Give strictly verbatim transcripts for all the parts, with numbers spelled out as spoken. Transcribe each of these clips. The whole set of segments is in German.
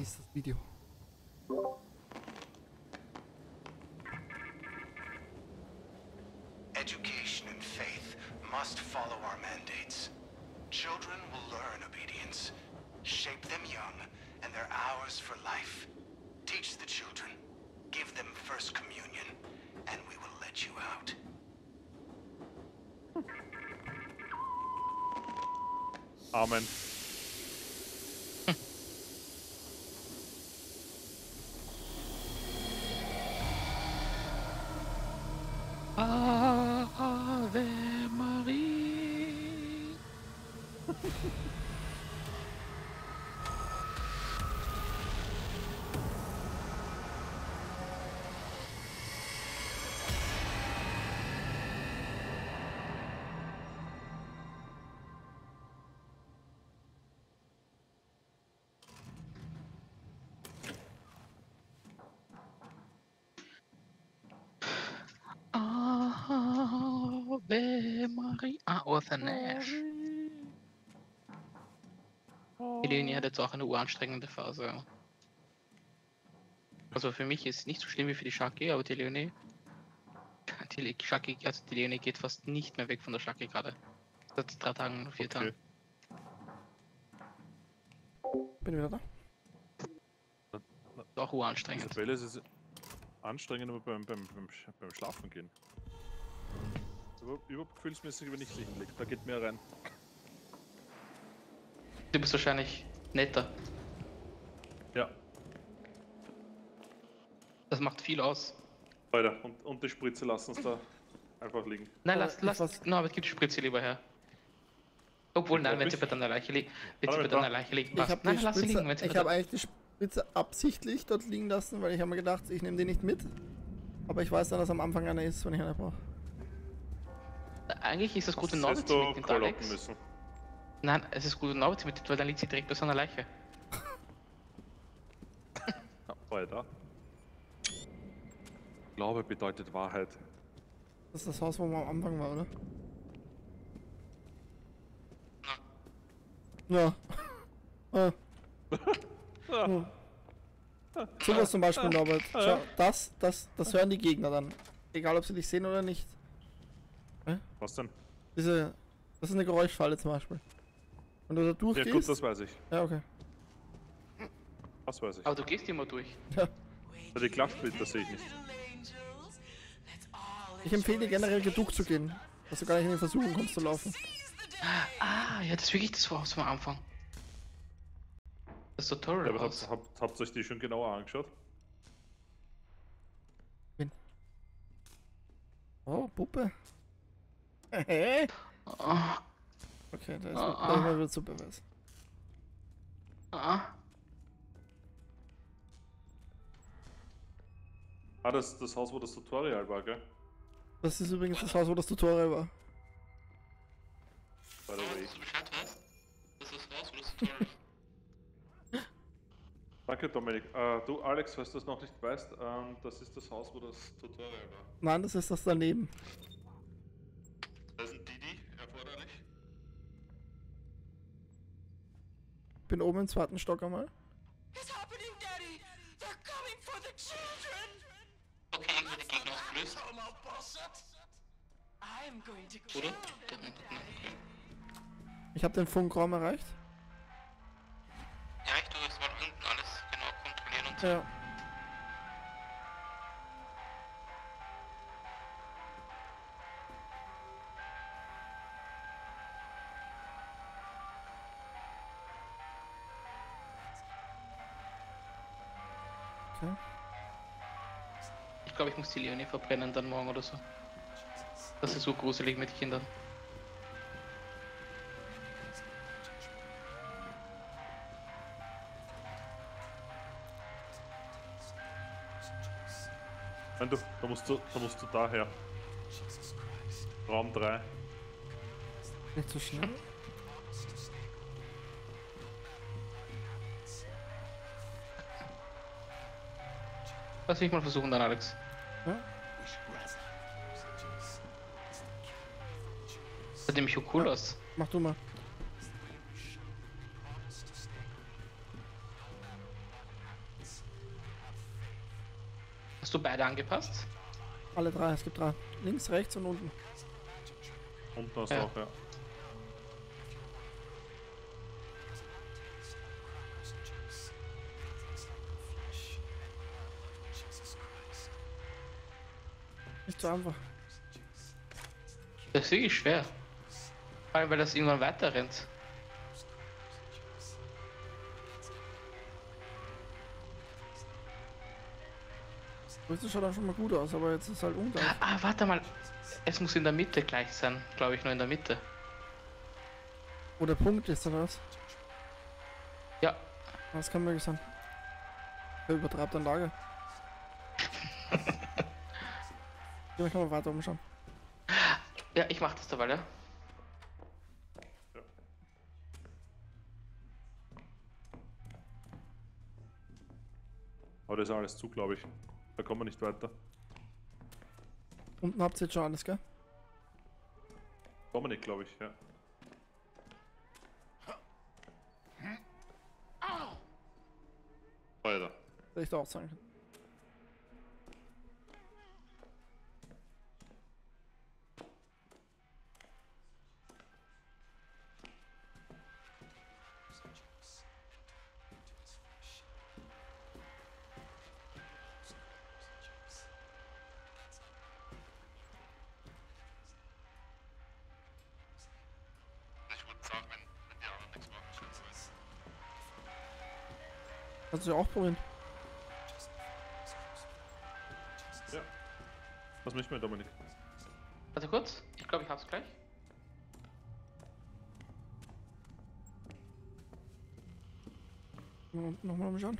hieß das Video. Education and faith must follow our mandates. Children will learn obedience. Shape them young, and they're ours for life. Teach the children. Give them first communion, and we will let you out. Amen. Ave Maria. Ave Maria. Ah, Arthur Nash. Eleni hat jetzt auch eine uranstrengende Phase. Also für mich ist es nicht so schlimm wie für die Shaki, aber die Leonie. Die Shaki, also die Leonie geht fast nicht mehr weg von der Shaki gerade. Seit drei Tagen, vier Okay. Tagen. Bin wieder da. Ist auch uranstrengend. Isabelle, es ist anstrengend, aber beim, beim, beim, Sch- beim Schlafen gehen. Über, überhaupt gefühlsmäßig, wenn ich liegen liege. Da geht mehr rein. Du bist wahrscheinlich netter. Ja, Das macht viel aus. weiter. Und, und die Spritze lassen uns da einfach liegen. Nein, Aber lass, ich lass, weiß- no, aber gib die Spritze lieber her. Obwohl, nein, wenn sie bei deiner Leiche liegt. Wenn sie Warte bei mal, deiner Leiche liegt, Ich passt. habe Nein, die lass sie Spritze, liegen, wenn sie ich bei habe eigentlich die Spritze absichtlich dort liegen lassen, weil ich habe mir gedacht, ich nehme die nicht mit. Aber ich weiß dann, dass am Anfang einer ist, wenn ich eine brauche. der- Eigentlich ist es gut, wenn Das Norbert hättest sie du mitnimmt, call Alex. müssen. Nein, es ist gut, wenn Norbert sie mitnimmt, weil dann liegt sie direkt bei seiner Leiche. Ja, weiter. Glaube bedeutet Wahrheit. Das ist das Haus, wo man am Anfang war, oder? Ja. Ah. Hm. Sowas zum Beispiel, Norbert. Schau, das, das, das hören die Gegner dann. Egal, ob sie dich sehen oder nicht. Was denn? Diese, das ist eine Geräuschfalle zum Beispiel. Wenn du da Ja durchgehst. gut, das weiß ich. Ja, okay. Das weiß ich. Aber du gehst immer durch. Ja. Ja, die Klappsplitter sehe ich nicht. Ich empfehle dir generell geduckt zu gehen. Dass du gar nicht in die Versuchung kommst zu laufen. Ah, ja, das ist wirklich das Haus vom Anfang. Das Ja, aber Tutorial-Haus. habt, habt, habt ihr euch die schon genauer angeschaut? Oh, Puppe. Hä? Ah, Okay, da ist Ah, da ist ah. mal wieder zu Beweis. ah. Ah, das das Haus, wo das Tutorial war, gell? Das ist übrigens das Haus, wo das Tutorial war. By the way. du Bescheid weißt? Das ist das Haus, wo das Tutorial. Danke, Dominik. Äh, du, Alex, falls du das noch nicht weißt, ähm, das ist das Haus, wo das Tutorial war. Nein, das ist das daneben. Da ist ein Didi erforderlich. Bin oben im zweiten Stock einmal. It's happening, Daddy! They're coming for the children! Okay, irgendwie die Gegner ausgelöst. I'm going to kill Oder? them. Ich habe den Funkraum erreicht. Ja, ich tue jetzt mal unten alles genau kontrollieren und so. Ja. Okay. Ich glaube, ich muss die Leonie verbrennen dann morgen oder so. Das ist so gruselig mit Kindern. Nein, du, da musst du, da musst du daher. Raum drei. Nicht so schnell. Lass mich mal versuchen dann, Alex. Ja? Sieht nämlich so cool aus. Mach du mal. Hast du beide angepasst? Alle drei, es gibt drei. Links, rechts und unten. Unten hast Ja. du auch, ja. Nicht so einfach. Das ist wirklich schwer. Vor allem, weil das irgendwann weiter rennt. Das schaut dann schon mal gut aus, aber jetzt ist halt ungleich. Ah, warte mal. Es muss in der Mitte gleich sein. Glaube ich, nur in der Mitte. Wo der Punkt ist, oder was? Ja. Das kann möglich sein. Wer übertreibt dann Lage? Ja, kann man weiter umschauen. Ja, ich mach das dabei, ja. Aber das ist alles zu, glaube ich. Da kommen wir nicht weiter. Unten habt ihr jetzt schon alles, gell? Kommen wir nicht, glaube ich, ja. Weiter. Hätte ich da auch sagen können. Ich würde sagen, wenn, wenn die anderen nichts machen, schätze ich. Kannst du ja auch probieren. Ja. Was möchten wir, Dominik? Warte kurz. Ich glaube, ich hab's gleich. Mal unten nochmal umschauen.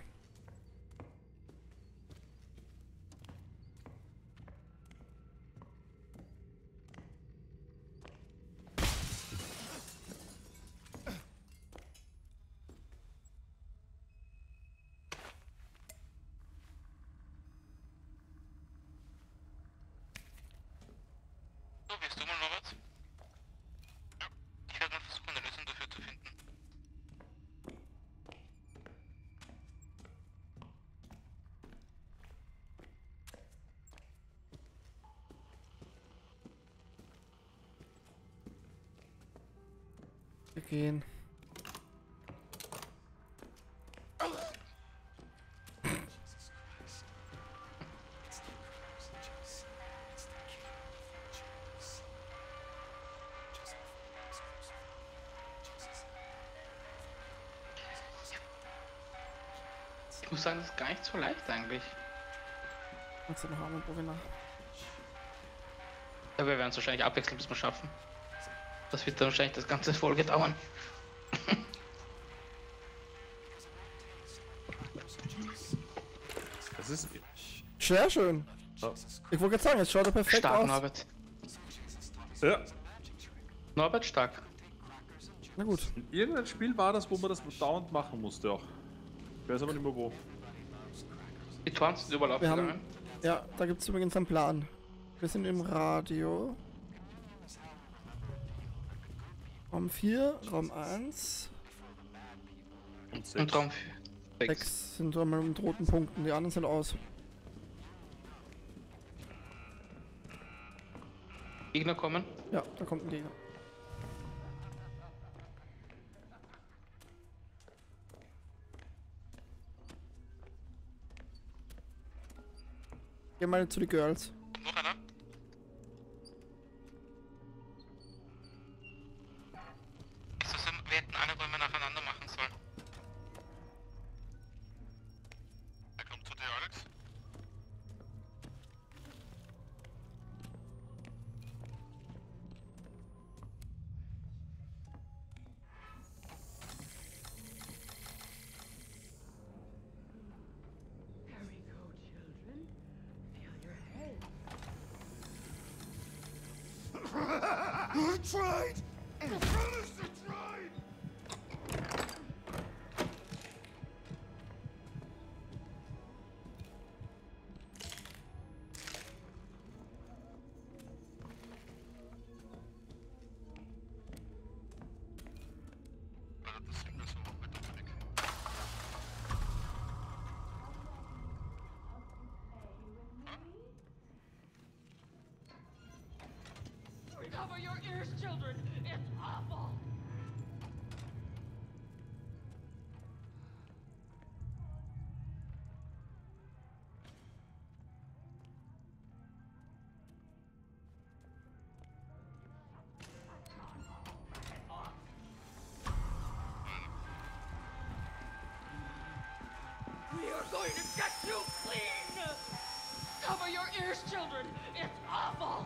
So, willst du mal noch was? Ja. Ich werde mal versuchen, eine Lösung dafür zu finden. Wir gehen. Ich muss sagen, das ist gar nicht so leicht eigentlich. Kannst du noch einmal probieren nach. Ja, wir werden es wahrscheinlich abwechselnd bis wir schaffen. Das wird dann wahrscheinlich das ganze Folge dauern. Das ist. Sehr schön. Ja. Ich wollte gerade sagen, es schaut ja perfekt Stark, aus. Norbert. Ja. Norbert, stark. Na gut. In irgendeinem Spiel war das, wo man das dauernd machen musste auch. Ich weiß aber nicht mehr wo. Die Torns sind überall Wir haben, aufgegangen. ja, da gibt es übrigens einen Plan. Wir sind im Radio. Raum vier, Raum eins, Und sechs. Und Raum sechs. sechs sind einmal mit roten Punkten, die anderen sind aus. Gegner kommen. Ja, da kommt ein Gegner. Geh mal zu den Girls. Noch einer? Ist das so, wir hätten alle Räume nacheinander machen sollen. Er kommt zu dir, Alex. Hurry, go, children. Feel your head. I tried! I promised I tried! Weil das sind wir so mit Dominik. Cover your ears, children. It's awful. We are going to get you clean! Cover your ears, children! It's awful!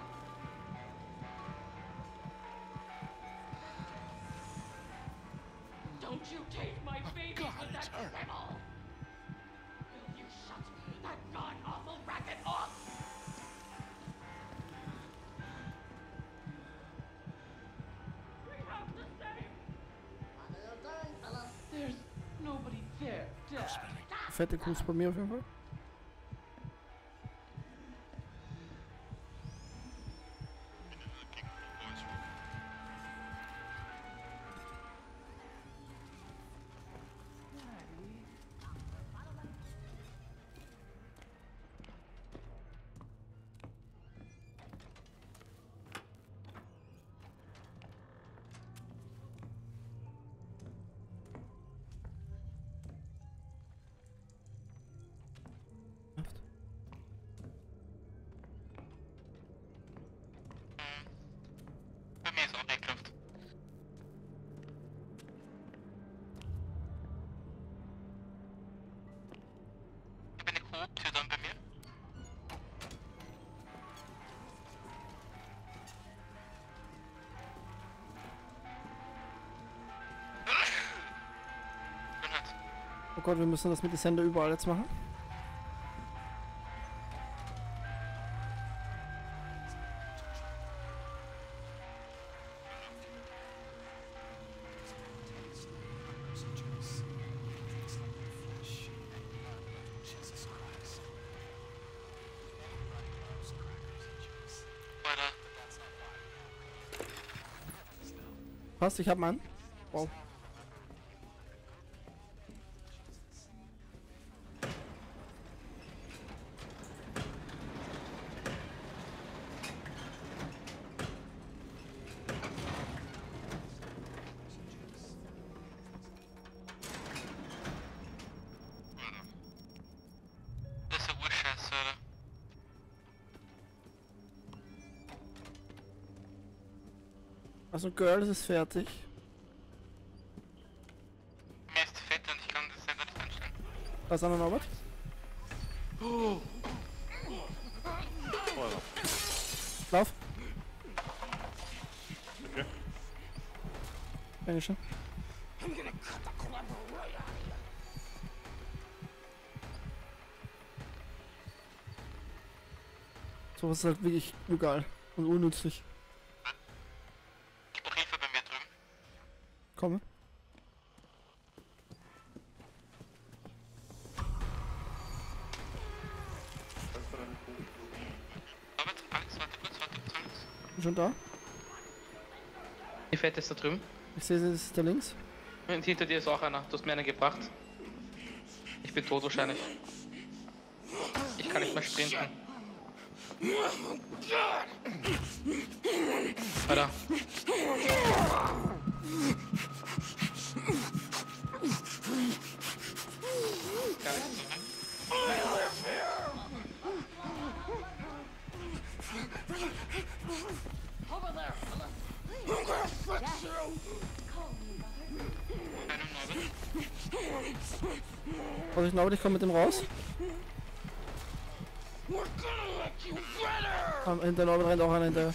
Don't you take my baby with that drivel! Will you shut that god-awful racket off? We have to save! There's nobody there, Dad. Fette Kuss bei mir auf jeden Fall. Bei mir ist auch ekelhaft. Ich habe eine Koop-Tür dann bei mir. Schönheit. Oh Gott, wir müssen das mit den Sender überall jetzt machen. Weiter. Passt, ich hab meinen. Wow. Das ist ja urscheiße, Alter. Also Girl, es ist fertig. Mir ist fett und ich kann das selber nicht anstellen. Was an der Norbert? Feuer. Lauf. Okay. Dankeschön. Sowas ist halt wirklich egal und unnützlich. Ich brauche Hilfe bei mir drüben. Komme. Robert, Alex, warte kurz, warte kurz, Alex. Bin schon da. Die Fett ist da drüben. Ich sehe, das ist da links. Und hinter dir ist auch einer. Du hast mir einen gebracht. Ich bin tot wahrscheinlich. Ich kann nicht mehr sprinten. Alter. Gar nichts. Over there! Keine Norbert. Vorsicht, Norbert, ich komme mit dem raus. We're gonna let you better! Ah, hinter Norbert rennt auch einer hinterher.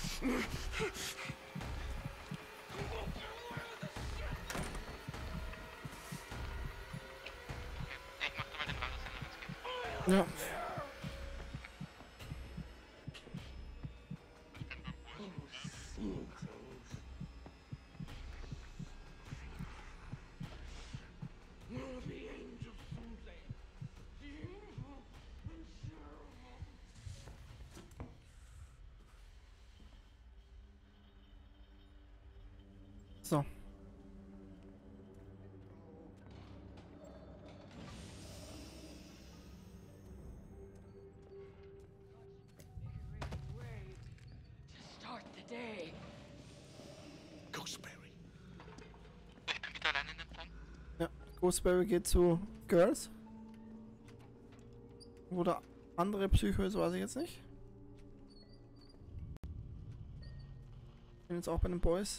Ich mach da mal den Radiosender, wenn's geht. Ja. So. Way to start the day. Gooseberry geht zu Girls. Oder andere Psycho ist, weiß ich jetzt nicht. Bin jetzt auch bei den Boys.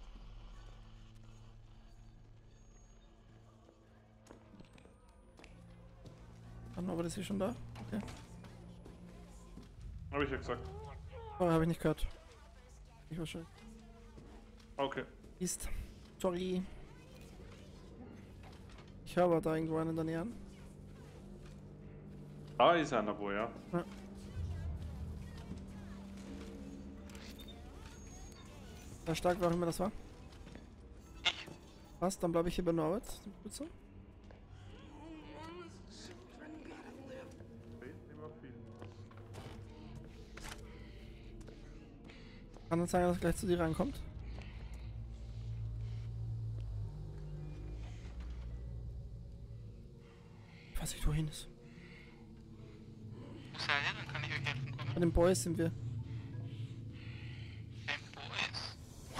Ah, Norbert ist hier schon da? Okay. Habe ich ja gesagt. Oh, habe ich nicht gehört. Ich war schon. Okay. Ist. Sorry. Ich habe da irgendwo einen in der Nähe. Da ist einer wo, ja. Ja. Sehr stark, wer auch immer das war. Was? Dann bleibe ich hier bei Norbert. Bitte. Kann es sein, dass er gleich zu dir reinkommt? Ich weiß nicht, wohin ist. Wo seid ihr? Dann kann ich euch helfen kommen. Bei den Boys sind wir. Ein Boys.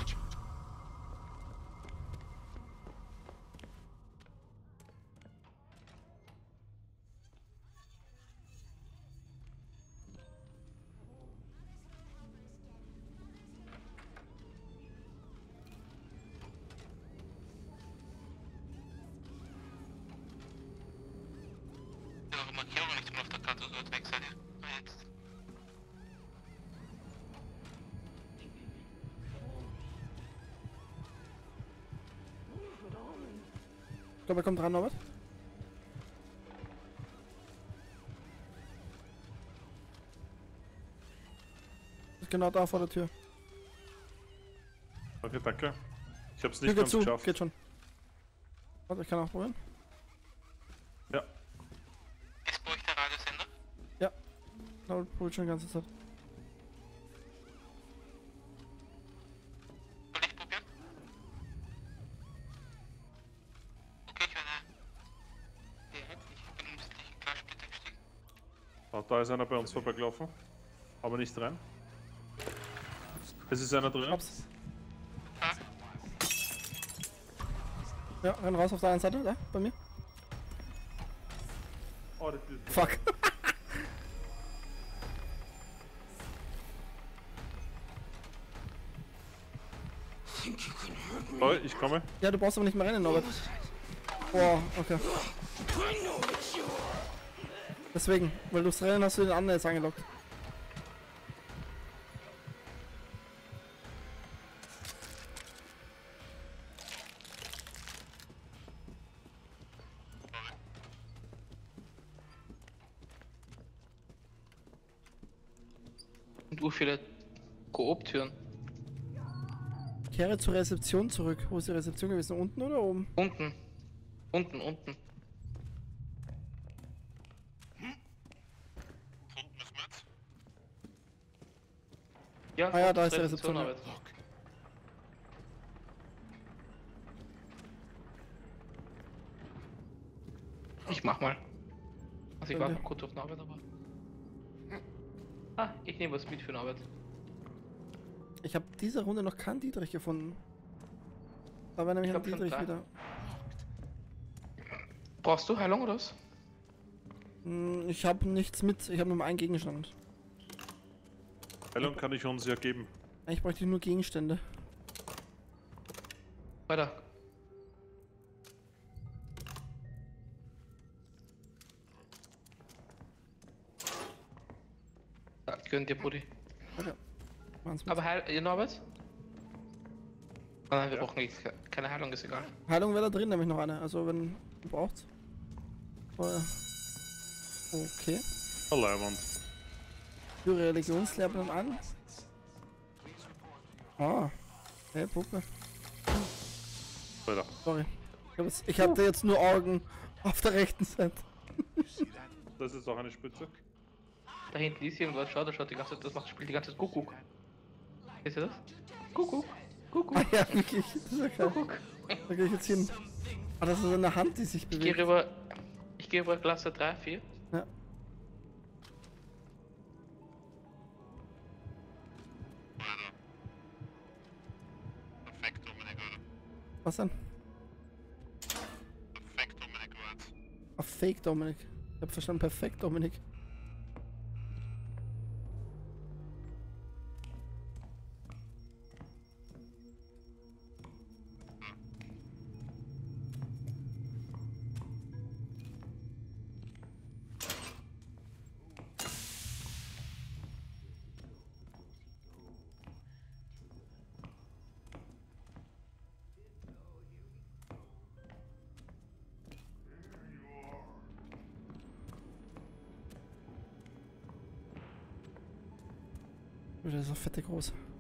Eure Markierung nicht mehr auf der Karte, so weit weg seid ihr. Ah, jetzt. Ich glaube, er kommt ran, Norbert. Ist genau da vor der Tür. Okay, danke. Ich hab's Tür nicht geht ganz zu, geschafft. geht schon. Warte, ich kann auch probieren. Ja. Ist bei euch der Radiosender? Norbert probiert schon die ganze Zeit. Soll ich probieren? Okay, ich werde... Ja, ich bin ein bisschen in Glassplitter gestiegen. Ah, da ist einer bei uns vorbeigelaufen. Aber nicht rein. Es ist einer drin. Hab's. Ah, Ja, renn raus auf der anderen Seite, da, bei mir. Oh, die Tür. Fuck. Oh, ich komme. Ja, du brauchst aber nicht mehr rennen, Norbert. Boah, okay. Deswegen, weil durchs Rennen hast du den anderen jetzt angelockt. und ur viele Koop-Türen. Kehre zur Rezeption zurück. Wo ist die Rezeption gewesen? Unten oder oben? Unten. Unten, unten. Ja, Ah ja, da unten ist die Rezeption, ja. Arbeit. Ich mach mal. Also ich warte Okay. noch kurz auf eine Arbeit, aber... Ah, ich nehme was mit für eine Arbeit. Ich habe diese Runde noch keinen Dietrich gefunden. Da war nämlich Ich ein hab schon Dietrich drei. wieder. Brauchst du Heilung oder was? Hm, ich habe nichts mit. Ich habe nur einen Gegenstand. Heilung kann ich uns ja geben. Eigentlich bräuchte ich nur Gegenstände. Weiter. Ja, gönn dir, Buddy. Okay. Machen's mit. Aber Heil... Ihr Norbert? Ah, Nein, wir Ja. brauchen nichts. Keine Heilung, ist egal. Heilung wäre da drin, nämlich noch eine. Also wenn du brauchst. Vorher. Okay. Verleihwand. Für Religionslehre dann an. Ah. Hey, Puppe. Weiter. Sorry. Ich, hab jetzt, ich hatte jetzt nur Augen auf der rechten Seite. Das ist auch eine Spitze. Da hinten ist irgendwas, schaut, das schaut die ganze Zeit, das macht, spielt die ganze Zeit Kuckuck. Seht ihr das? Kuckuck, Kuckuck, Ah ja, wirklich. Das ist ja geil. Kuckuck. Da gehe ich jetzt hin. Ah, das ist eine Hand, die sich Ich gehe bewegt. rüber, ich gehe rüber Klasse drei, vier. Ja. Perfekt, Dominik. Was denn? Perfekt. Ah, Fake Dominik. Ich hab verstanden, perfekt Dominik. Das ist eine fette Große.